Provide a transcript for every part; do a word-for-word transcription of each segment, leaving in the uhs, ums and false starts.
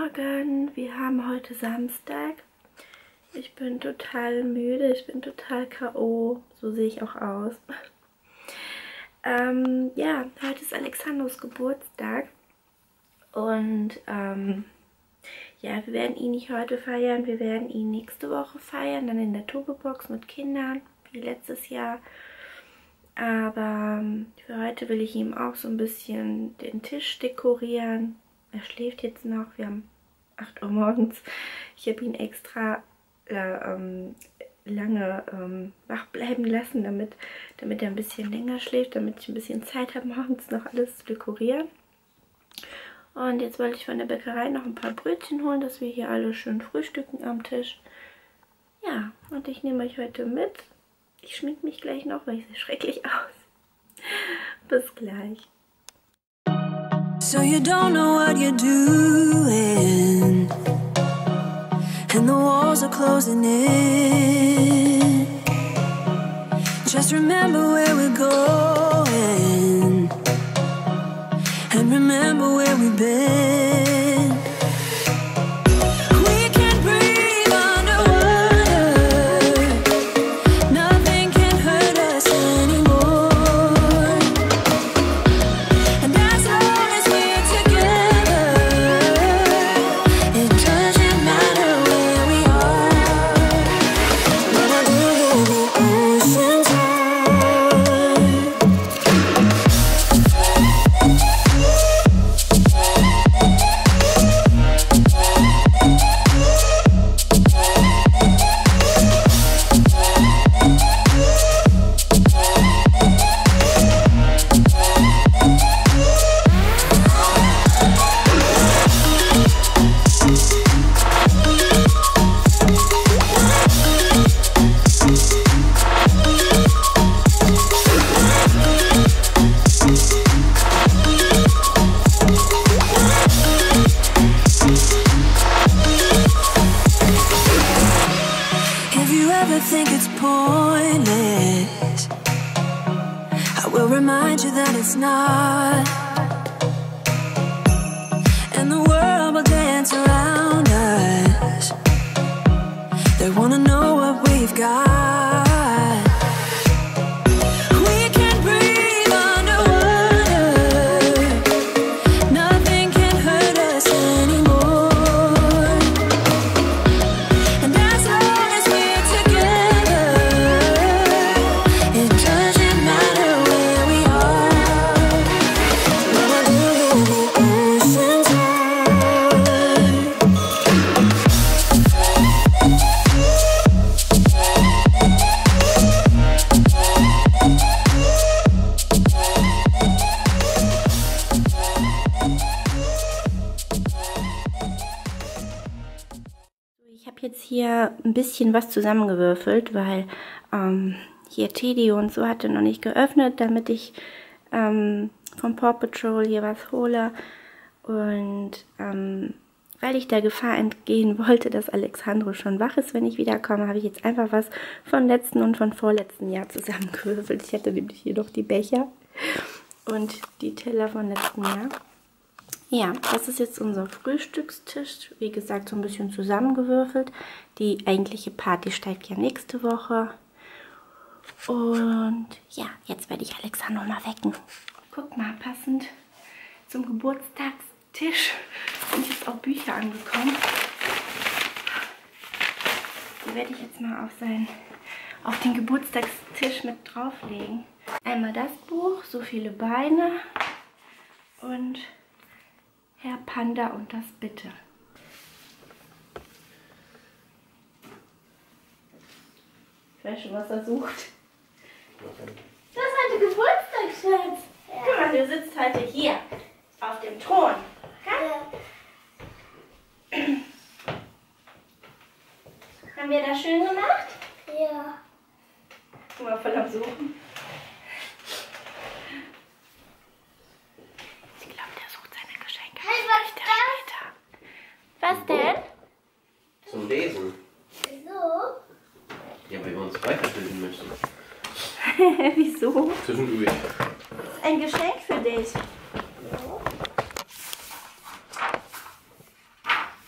Morgen, wir haben heute Samstag. Ich bin total müde, ich bin total K O, so sehe ich auch aus. ähm, ja, heute ist Alexandros Geburtstag und ähm, ja, wir werden ihn nicht heute feiern, wir werden ihn nächste Woche feiern, dann in der Turbobox mit Kindern, wie letztes Jahr. Aber für heute will ich ihm auch so ein bisschen den Tisch dekorieren. Er schläft jetzt noch, wir haben acht Uhr morgens. Ich habe ihn extra äh, ähm, lange ähm, wach bleiben lassen, damit, damit er ein bisschen länger schläft, damit ich ein bisschen Zeit habe, morgens noch alles zu dekorieren. Und jetzt wollte ich von der Bäckerei noch ein paar Brötchen holen, dass wir hier alle schön frühstücken am Tisch. Ja, und ich nehme euch heute mit. Ich schminke mich gleich noch, weil ich sehe schrecklich aus. Bis gleich. So you don't know what you're doing, and the walls are closing in. Just remember where we're going, and remember where we've been. We can breathe underwater, nothing can hurt us anymore. And as long as we're together, it doesn't matter where we are. When I look at the ocean's think it's pointless, I will remind you that it's not. And the world will dance around us. They wanna know what we've got. We can breathe underwater, nothing can hurt us anymore. And as long as we're together, it doesn't matter where we are. When I look at the ocean's Ich habe jetzt hier ein bisschen was zusammengewürfelt, weil ähm, hier Teddy und so hatte noch nicht geöffnet, damit ich ähm, vom Paw Patrol hier was hole. Und ähm, weil ich der Gefahr entgehen wollte, dass Alexandro schon wach ist, wenn ich wiederkomme, habe ich jetzt einfach was von letzten und von vorletzten Jahr zusammengewürfelt. Ich hatte nämlich hier noch die Becher und die Teller von letzten Jahr. Ja, das ist jetzt unser Frühstückstisch. Wie gesagt, so ein bisschen zusammengewürfelt. Die eigentliche Party steigt ja nächste Woche. Und ja, jetzt werde ich Alexandro mal wecken. Guck mal, passend zum Geburtstagstisch sind jetzt auch Bücher angekommen. Die werde ich jetzt mal auf, sein, auf den Geburtstagstisch mit drauflegen. Einmal das Buch, So viele Beine und Herr Panda und das Bitte. Ich weiß schon, was er sucht. Das ist heute Geburtstag, Schatz. Ja. Guck mal, du sitzt heute hier auf dem Thron. Ja? Haben wir das schön gemacht? Ja. Guck mal, voll am Suchen. Ich glaube, der sucht seine Geschenke. Hey, was ist das? Was denn? Zum Lesen. Wieso? Ja, weil wir uns weiterbilden möchten. Wieso? Zwischendurch. Das ist ein Geschenk für dich.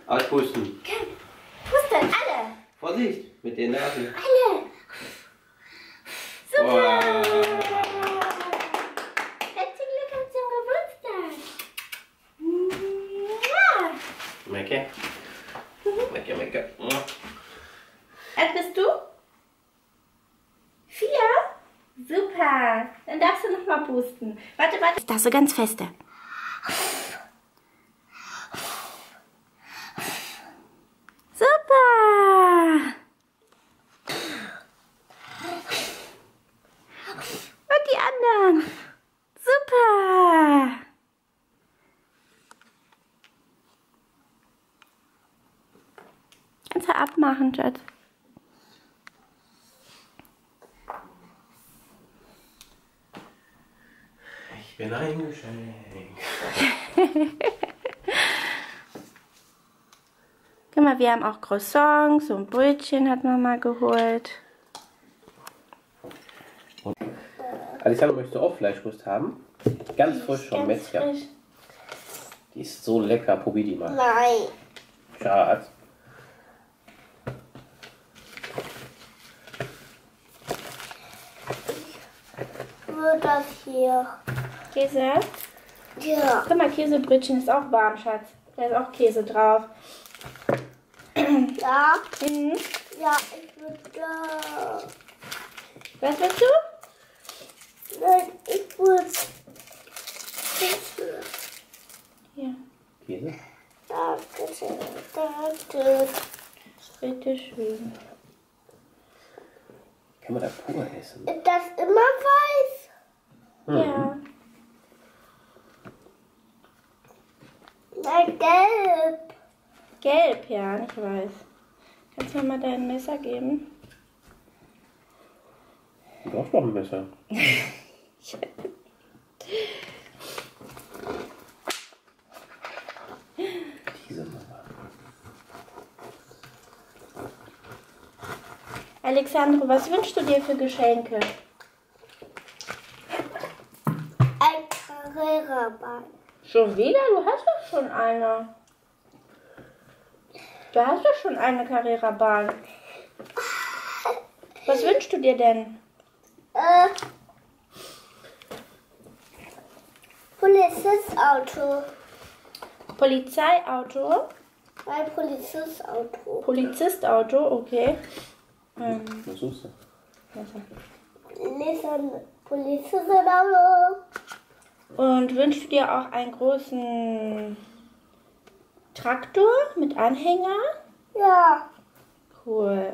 Auspusten. Pusten, alle. Vorsicht, mit den Nasen. Alle. Super. Wow. Herzlichen Glückwunsch zum Geburtstag. Ja. Mecke. Mecke, Mecke. Was bist du? Vier? Super. Dann darfst du noch mal pusten. Warte, warte. Das so ganz feste. Super. Und die anderen. Super. Kannst du abmachen, Schatz. Ich bin ein Geschenk. Guck mal, wir haben auch Croissants und Brötchen hat Mama geholt. Alexander, möchtest du auch Fleischwurst haben? Ganz frisch vom Ganz Metzger. frisch. Die ist so lecker, probier die mal. Nein. Schatz. Nur das hier. Käse? Ja. Guck mal, Käsebrötchen ist auch warm, Schatz. Da ist auch Käse drauf. Ja. Mhm. Ja, ich will da. Was willst du? Nein, ich will. Hier. Käse? Danke schön. Danke. Bitte schön. Kann man da pur essen? Ist das immer weiß? Mhm. Ja. Nein, gelb. Gelb, ja, nicht weiß. Kannst du mir mal dein Messer geben? Du brauchst noch ein Messer. Diese Mama. Alexandro, was wünschst du dir für Geschenke? Ein Carrera-Ball. Schon wieder? Du hast doch schon eine. Du hast doch schon eine Carrera-Bahn. Was wünschst du dir denn? Äh. Polizistauto. Polizeiauto? Ein Polizistauto. Polizistauto, okay. Ähm, Was suchst du? Nissan Polizistauto. Und wünschst du dir auch einen großen Traktor mit Anhänger? Ja. Cool.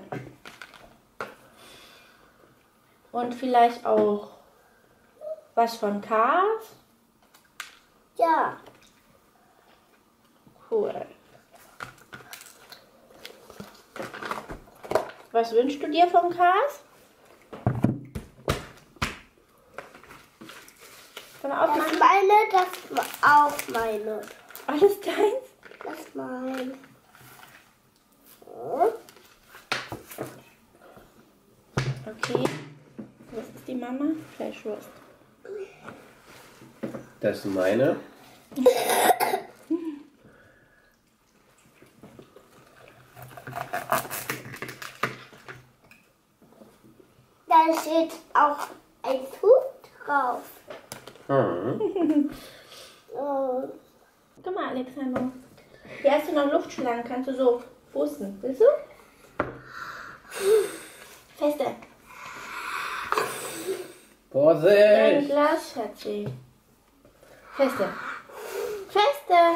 Und vielleicht auch was von Cars? Ja. Cool. Was wünschst du dir von Cars? Von Das Autos? ist meine, das ist auch meine. Alles deins? Das ist mein. Hm? Okay. Was ist die Mama? Fleischwurst. Das ist meine. Da steht auch ein Hut drauf. Mhm. Oh. Guck mal, Alexander. Hier hast du noch Luftschlangen. Kannst du so pusten. Willst du? Feste. Dein Vorsicht! Glas, Schatzi. Feste. Feste.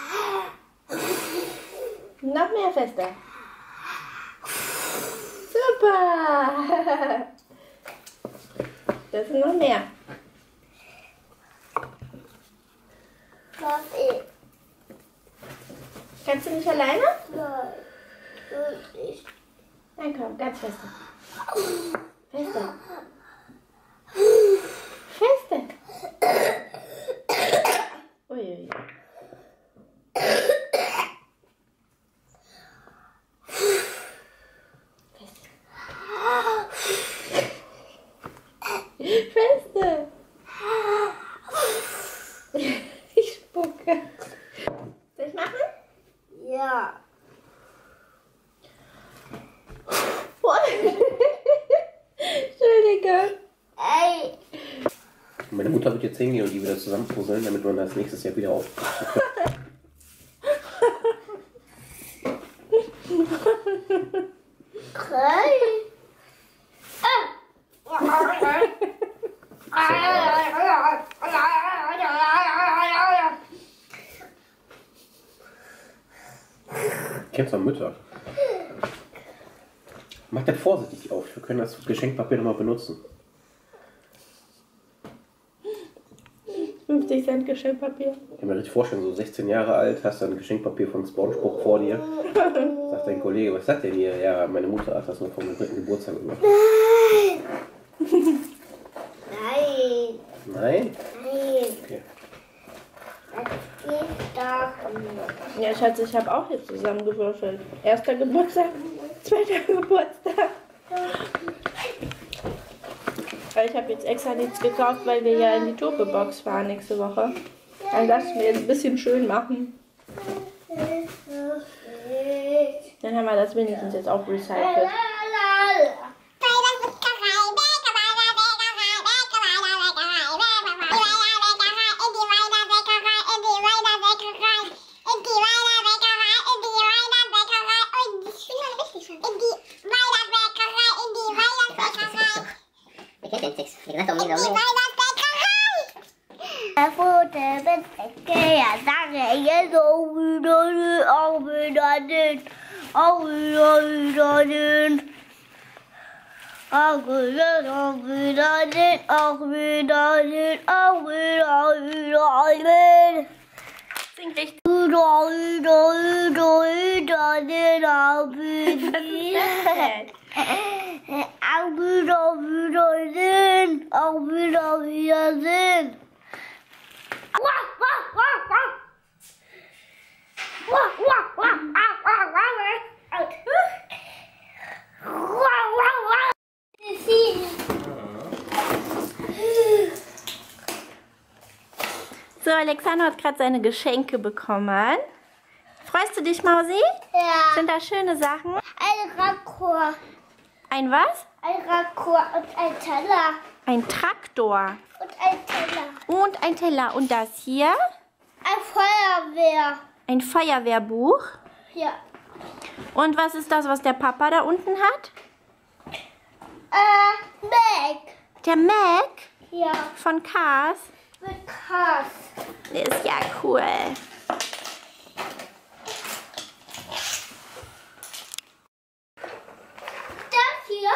Noch mehr feste. Super. Das sind noch mehr. Was ist? Kannst du nicht alleine? Nein. Wirklich. Nein, komm, ganz feste. Feste. Feste. Uiui. Feste. Ich spucke. Soll ich machen? Ja. Meine Mutter wird jetzt hingehen und die wieder zusammenpuzzeln, damit man das nächstes Jahr wieder aufbrechen kann. Kennst du Mütter? Mach das vorsichtig auf, wir können das Geschenkpapier nochmal benutzen. fünfzig Cent Geschenkpapier. Ich kann mir richtig vorstellen, so sechzehn Jahre alt, hast du ein Geschenkpapier von SpongeBob vor dir. Sagt dein Kollege, was sagt denn hier? Ja, meine Mutter hat das noch vom dritten Geburtstag gemacht. Nein. Nein. Nein? Nein. Okay. Das geht doch nicht. Ja, Schatz, ich habe auch jetzt zusammengewürfelt. Erster Geburtstag, zweiter Geburtstag. Ich habe jetzt extra nichts gekauft, weil wir ja in die Turbo-Box fahren nächste Woche. Dann lass ich mir jetzt ein bisschen schön machen. Dann haben wir das wenigstens jetzt auch recycelt. Auch wieder, wieder den. Auch wieder, auch wieder den. Auch wieder den. Auch wieder, wieder den. Sing richtig. Wieder, wieder, wieder, wieder den. Auch wieder. Auch wieder, wieder den. Auch wieder, wieder den. Wah, wah, wah, wah. Wah, wah, wah, wah, wah, wah, out. Wah, wah, wah. So, Alexander hat gerade seine Geschenke bekommen. Freust du dich, Mausi? Ja. Sind da schöne Sachen? Ein Rakor. Ein was? Ein Rakor und ein Teller. Ein Traktor. Und ein Teller. Und ein Teller. Und das hier? Ein Feuerwehr. Ein Feuerwehrbuch. Ja. Und was ist das, was der Papa da unten hat? Äh, Mac. Der Mac Ja. von Cars. Mit Kass. Der ist ja cool. Das hier.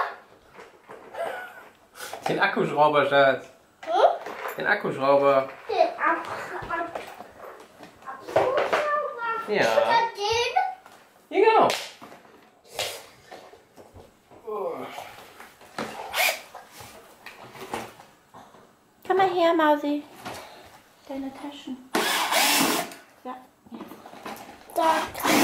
Den Akkuschrauber, Schatz. Hm? Den Akkuschrauber. Den Ab... Ab... Abschrauber. Ja. Oder den... Ja, genau. Komm mal her, Mausi. Deine Taschen. Ja. Da.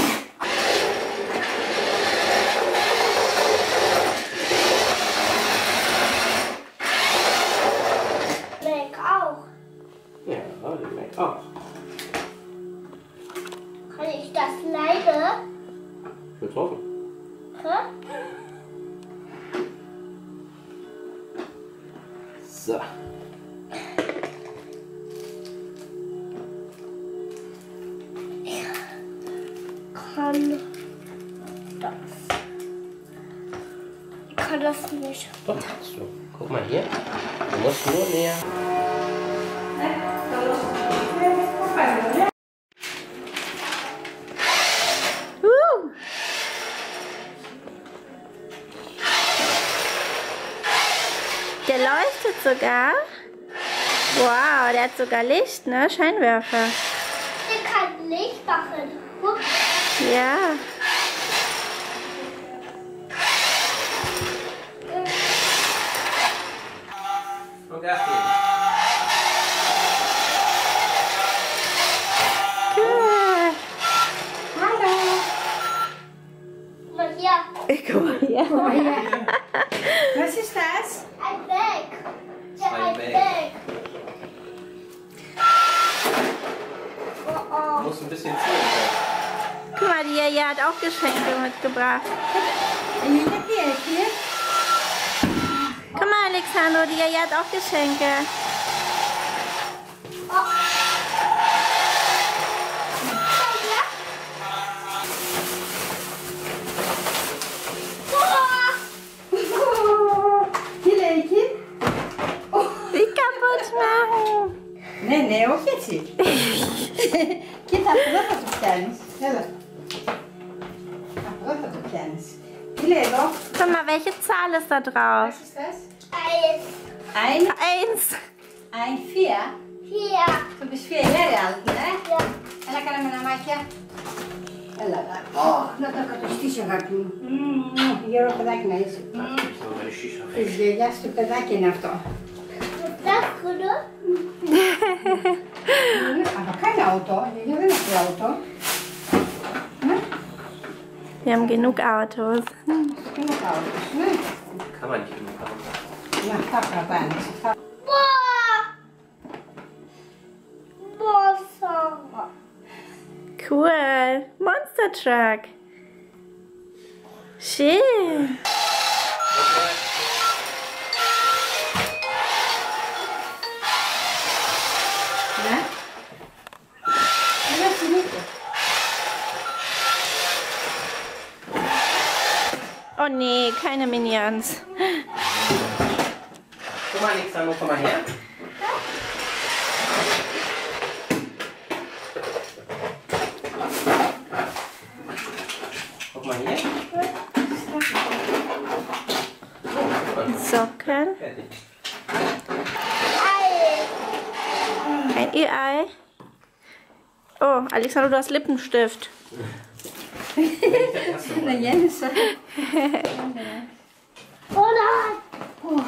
Mac auch. Ja, den Mac auch. Kann ich das leider? Ich will's hoffen. Hä? So. Kann das. Ich kann das nicht. Doch, kannst du. Guck mal hier. Du musst nur näher. Uh. Der leuchtet sogar. Wow, der hat sogar Licht, ne? Scheinwerfer. Ich kann Licht machen. Guck. Ja. Und Gas geben. Cool. Guck mal hier. Guck mal hier. Was ist das? Ein Bag. Ja, Ein ein Bag. Bag. Oh, oh. Du musst ein bisschen ziehen. Guck mal, die Jaja hat auch Geschenke mitgebracht. Hier, hier, hier. Guck mal, Alexandro, die Jaja hat auch Geschenke. Nicht kaputt machen. Nee, nee, ook jetzt niet. Kit had wel wat op kennis. Hello. Had wat op kennis. Lego. Guck mal, welche Zahl ist da drauf? Was ist das? Eins, Ein, Eins. ein, vier. vier. Du bist vier Jahre alt, ne? Ja. En dan kan ik met een maatje. Oh, dat kan ik een stietje gaan doen. Mm, hier op het dak, nee. Is de juiste op het dak in af toch? Das Kunde. Aber kein Auto. Hier will ich ein Auto. Wir haben genug Autos. Genug Autos, ne? Kann man nicht genug haben. Na, Papa, Boah. Wasser. Cool. Monster Truck. Schön. Ja? Dat is niet. Oh nee, keine Minions. Guck mal, Alexander, komm mal her. Guck mal hier. Socken. Fertig. Ein Ei. Oh, Alexander, du hast Lippenstift. Na, Jens. Oder?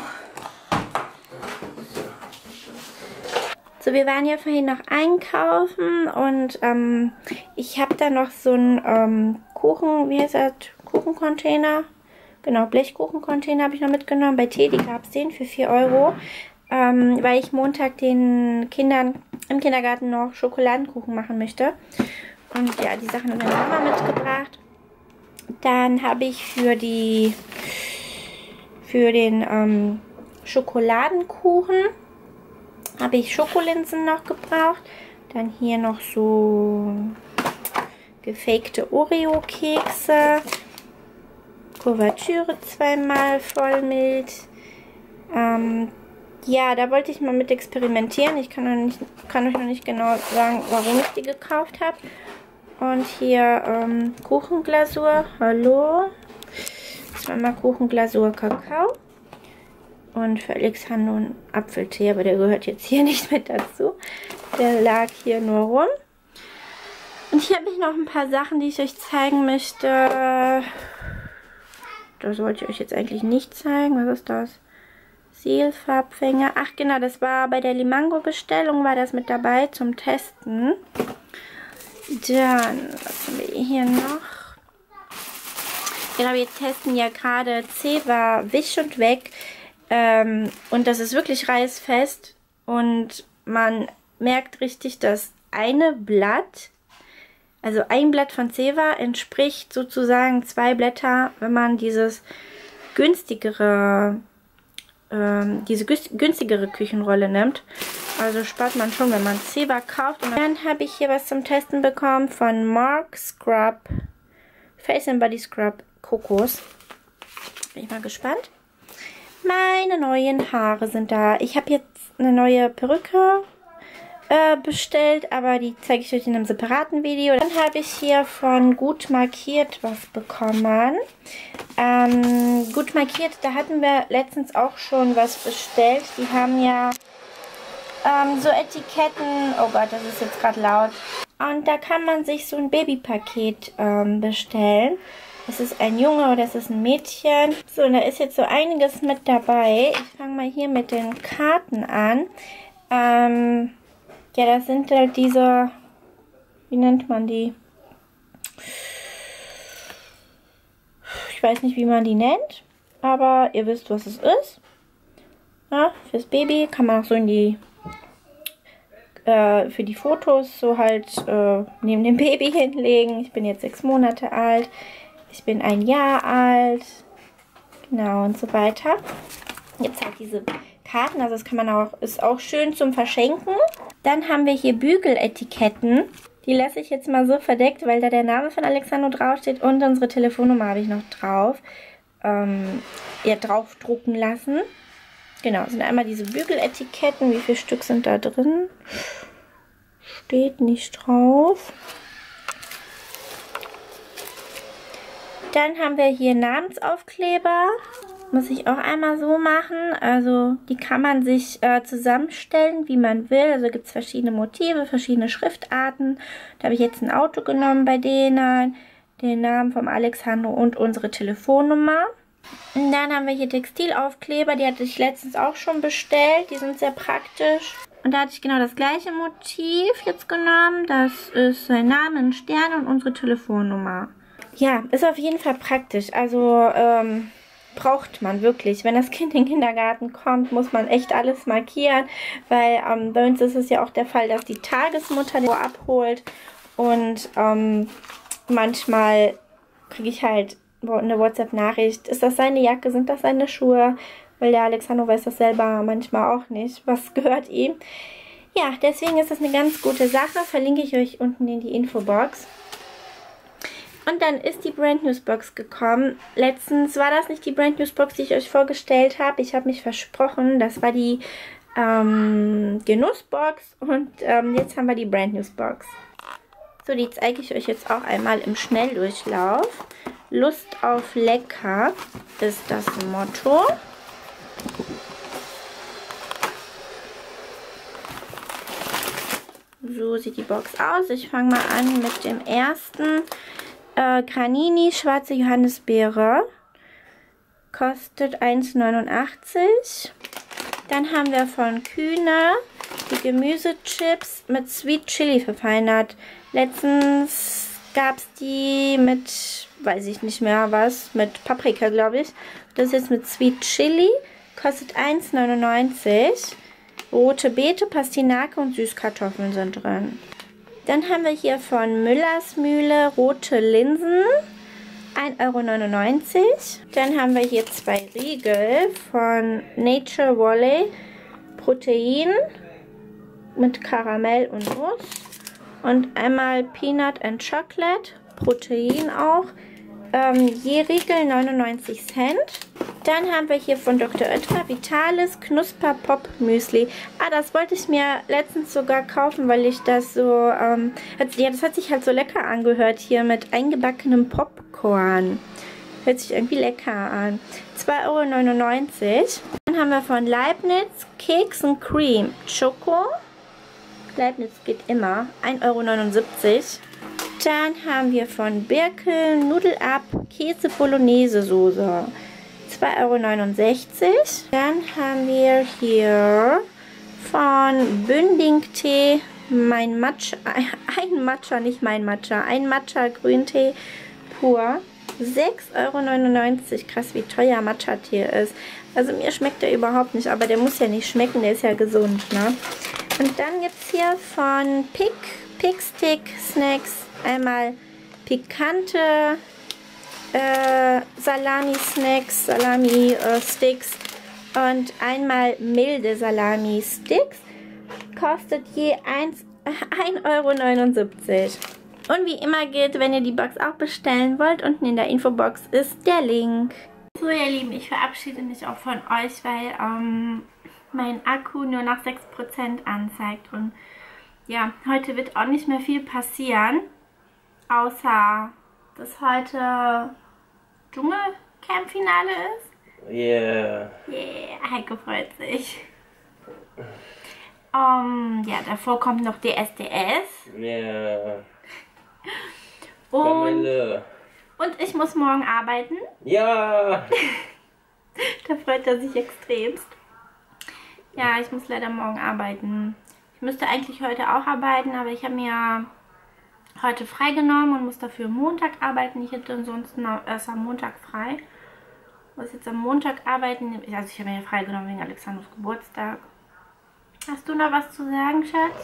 So, wir waren ja vorhin noch einkaufen und ähm, ich habe da noch so einen ähm, Kuchen, wie heißt das? Kuchencontainer. Genau, Blechkuchencontainer habe ich noch mitgenommen. Bei Teddy gab es den für vier Euro, ähm, weil ich Montag den Kindern im Kindergarten noch Schokoladenkuchen machen möchte. Und ja, die Sachen hat meine Mama mitgebracht. Dann habe ich für die für den ähm, Schokoladenkuchen habe ich Schokolinsen noch gebraucht. Dann hier noch so gefakte Oreo-Kekse. Kuvertüre zweimal Vollmilch. Ähm, ja, da wollte ich mal mit experimentieren. Ich kann, noch nicht, kann euch noch nicht genau sagen, warum ich die gekauft habe. Und hier ähm, Kuchenglasur. Hallo. Zweimal Kuchenglasur Kakao. Und für Alexander ein Apfeltee, aber der gehört jetzt hier nicht mit dazu. Der lag hier nur rum. Und hier habe ich noch ein paar Sachen, die ich euch zeigen möchte. Das wollte ich euch jetzt eigentlich nicht zeigen. Was ist das? Sealfarbfänger. Ach genau, das war bei der Limango-Bestellung, war das mit dabei zum Testen. Dann, was haben wir hier noch? Genau, wir testen ja gerade Zewa Wisch und Weg. Ähm, und das ist wirklich reißfest. Und man merkt richtig, dass eine Blatt, also ein Blatt von Zewa entspricht sozusagen zwei Blätter, wenn man dieses günstigere, ähm, diese günstigere Küchenrolle nimmt. Also spart man schon, wenn man Zewa kauft. Und dann habe ich hier was zum Testen bekommen von Mark Scrub Face and Body Scrub Kokos. Bin ich mal gespannt. Meine neuen Haare sind da. Ich habe jetzt eine neue Perücke äh, bestellt, aber die zeige ich euch in einem separaten Video. Dann habe ich hier von Gut Markiert was bekommen. Ähm, Gut Markiert, da hatten wir letztens auch schon was bestellt. Die haben ja ähm, so Etiketten. Oh Gott, das ist jetzt gerade laut. Und da kann man sich so ein Babypaket ähm, bestellen. Das ist ein Junge oder das ist ein Mädchen. So, und da ist jetzt so einiges mit dabei. Ich fange mal hier mit den Karten an. Ähm, ja, das sind halt diese, wie nennt man die? Ich weiß nicht, wie man die nennt, aber ihr wisst, was es ist. Ja, fürs Baby kann man auch so in die, äh, für die Fotos so halt äh, neben dem Baby hinlegen. Ich bin jetzt sechs Monate alt. Ich bin ein Jahr alt. Genau, und so weiter. Jetzt halt diese Karten, also das kann man auch, ist auch schön zum Verschenken. Dann haben wir hier Bügeletiketten. Die lasse ich jetzt mal so verdeckt, weil da der Name von Alexandro draufsteht und unsere Telefonnummer habe ich noch drauf. Ähm, ja, draufdrucken lassen. Genau, sind einmal diese Bügeletiketten. Wie viele Stück sind da drin? Steht nicht drauf. Dann haben wir hier Namensaufkleber. Muss ich auch einmal so machen. Also die kann man sich äh, zusammenstellen, wie man will. Also gibt es verschiedene Motive, verschiedene Schriftarten. Da habe ich jetzt ein Auto genommen bei denen. Den Namen vom Alexandro und unsere Telefonnummer. Und dann haben wir hier Textilaufkleber. Die hatte ich letztens auch schon bestellt. Die sind sehr praktisch. Und da hatte ich genau das gleiche Motiv jetzt genommen. Das ist sein Name, ein Stern und unsere Telefonnummer. Ja, ist auf jeden Fall praktisch. Also, ähm... braucht man wirklich. Wenn das Kind in den Kindergarten kommt, muss man echt alles markieren, weil ähm, bei uns ist es ja auch der Fall, dass die Tagesmutter den abholt und ähm, manchmal kriege ich halt eine WhatsApp-Nachricht, ist das seine Jacke, sind das seine Schuhe, weil der Alexandro weiß das selber manchmal auch nicht, was gehört ihm. Ja, deswegen ist das eine ganz gute Sache, verlinke ich euch unten in die Infobox. Und dann ist die Brand News Box gekommen. Letztens war das nicht die Brand News Box, die ich euch vorgestellt habe. Ich habe mich versprochen, das war die ähm, Genussbox und ähm, jetzt haben wir die Brand News Box. So, die zeige ich euch jetzt auch einmal im Schnelldurchlauf. Lust auf lecker ist das Motto. So sieht die Box aus. Ich fange mal an mit dem ersten. Äh, Granini, schwarze Johannisbeere. Kostet eins neunundachtzig. Dann haben wir von Kühne die Gemüsechips mit Sweet Chili verfeinert. Letztens gab es die mit, weiß ich nicht mehr was, mit Paprika, glaube ich. Das ist jetzt mit Sweet Chili. Kostet eins neunundneunzig. Rote Beete, Pastinake und Süßkartoffeln sind drin. Dann haben wir hier von Müllers Mühle rote Linsen. ein Euro neunundneunzig. Dann haben wir hier zwei Riegel von Nature Valley. Protein mit Karamell und Nuss. Und einmal Peanut and Chocolate. Protein auch. Ähm, je Riegel neunundneunzig Cent. Dann haben wir hier von Doktor Oetker Vitalis Knusper Pop Müsli. Ah, das wollte ich mir letztens sogar kaufen, weil ich das so, ähm, hat, ja, das hat sich halt so lecker angehört hier mit eingebackenem Popcorn. Hört sich irgendwie lecker an. zwei Euro neunundneunzig. Dann haben wir von Leibniz Keks and Cream Schoko. Leibniz geht immer. ein Euro neunundsiebzig. Dann haben wir von Birkel Nudel-Up Käse Bolognese Soße. zwei Euro neunundsechzig. Dann haben wir hier von Bünding Tee mein Matcha, ein Matcha, nicht mein Matcha, ein Matcha Grüntee pur. sechs Euro neunundneunzig. Krass, wie teuer Matcha-Tee ist. Also mir schmeckt der überhaupt nicht, aber der muss ja nicht schmecken, der ist ja gesund, ne? Und dann gibt es hier von Pick, Pick Stick Snacks einmal pikante Äh, Salami-Snacks, Salami-Sticks und einmal milde Salami-Sticks. Kostet je ein Euro neunundsiebzig. Und wie immer gilt, wenn ihr die Box auch bestellen wollt, unten in der Infobox ist der Link. So ihr Lieben, ich verabschiede mich auch von euch, weil ähm, mein Akku nur noch sechs Prozent anzeigt. Und ja, heute wird auch nicht mehr viel passieren, außer dass heute Dschungelcamp-Finale ist. Yeah. Yeah, Heiko freut sich. Um, ja, davor kommt noch D S D S. Yeah. Und, und ich muss morgen arbeiten. Ja. Da freut er sich extremst. Ja, ich muss leider morgen arbeiten. Ich müsste eigentlich heute auch arbeiten, aber ich habe mir heute freigenommen und muss dafür Montag arbeiten. Ich hätte ansonsten erst am Montag frei. Ich muss jetzt am Montag arbeiten. Also ich habe mir freigenommen wegen Alexandros Geburtstag. Hast du noch was zu sagen, Schatz?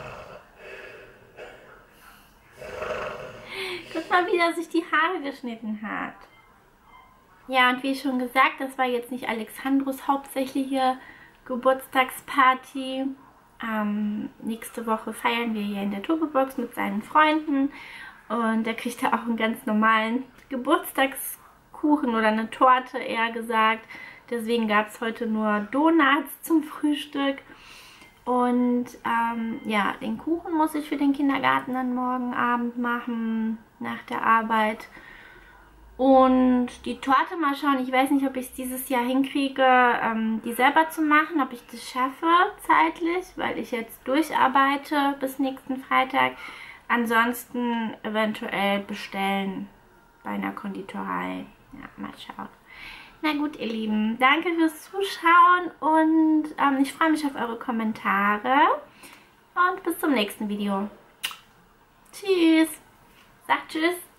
Guck mal, wie er sich die Haare geschnitten hat. Ja, und wie schon gesagt, das war jetzt nicht Alexandros hauptsächliche Geburtstagsparty. Ähm, nächste Woche feiern wir hier in der Turbobox mit seinen Freunden und er kriegt da auch einen ganz normalen Geburtstagskuchen oder eine Torte, eher gesagt. Deswegen gab es heute nur Donuts zum Frühstück. Und ähm, ja, den Kuchen muss ich für den Kindergarten dann morgen Abend machen, nach der Arbeit. Und die Torte mal schauen, ich weiß nicht, ob ich es dieses Jahr hinkriege, ähm, die selber zu machen, ob ich das schaffe zeitlich, weil ich jetzt durcharbeite bis nächsten Freitag. Ansonsten eventuell bestellen bei einer Konditorei. Ja, mal schauen. Na gut, ihr Lieben, danke fürs Zuschauen und ähm, ich freue mich auf eure Kommentare und bis zum nächsten Video. Tschüss. Sagt tschüss.